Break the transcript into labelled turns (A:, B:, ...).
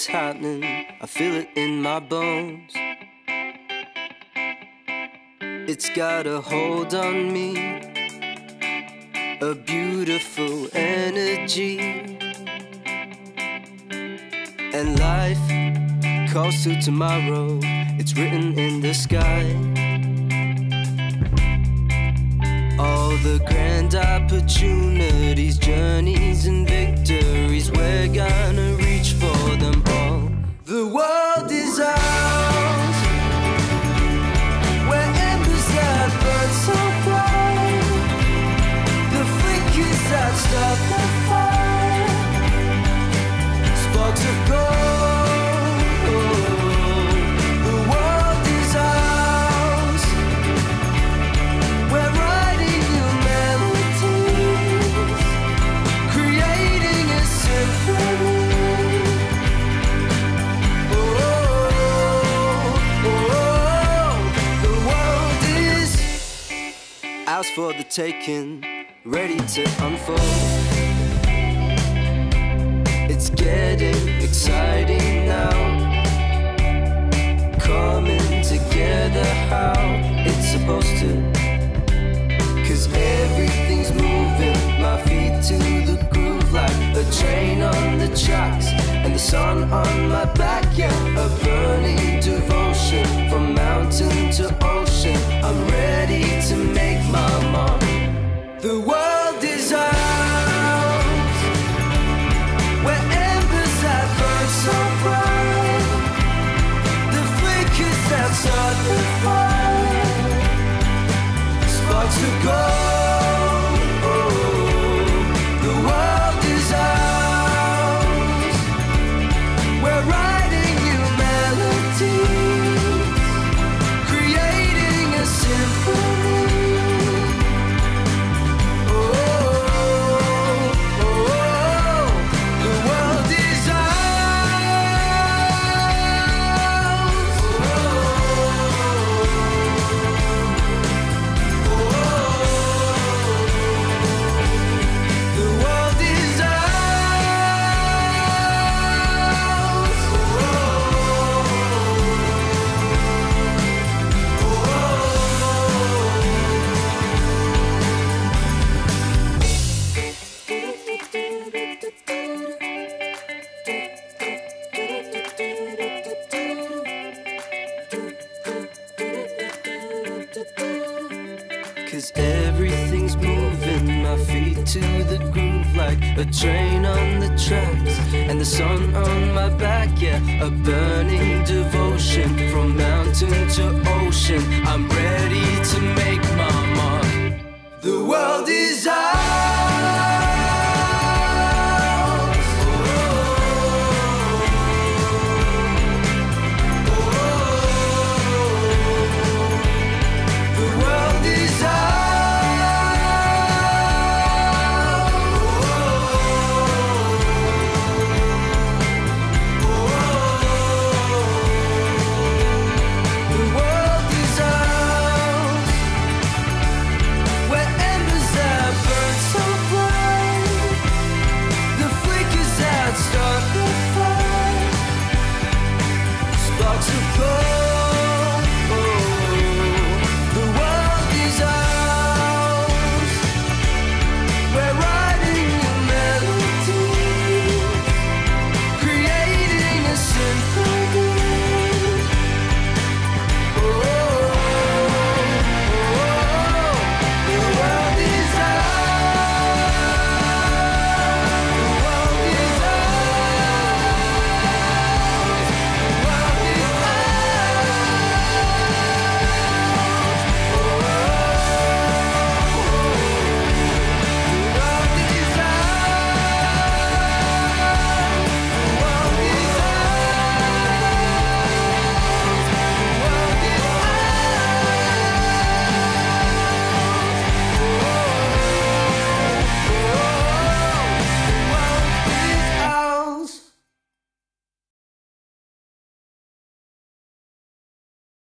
A: is happening, I feel it in my bones. It's got a hold on me, a beautiful energy. And life calls to tomorrow, it's written in the sky. All the grand opportunities, journeys and victories, we're gonna reach for them all. The world is ours, where embers that burn so bright, the flickers that start the fire, sparks of gold. The world is ours, we're writing new melodies, creating a symphony. Ours for the taking, ready to unfold. It's getting exciting now, coming together how it's supposed to. 'Cause everything's moving, my feet to the groove like a train on the tracks, and the sun on my back, yeah, a burning devotion from mountain to ocean. I'm ready to make my mark. The world is ours, where embers that burn so bright, the flickers that start the fire, sparks of gold. The world is ours, we're writing new melodies, creating a symphony. Cause everything's moving, my feet to the groove like a train on the tracks, and the sun on my back, yeah, a burning devotion from mountain to ocean. I'm ready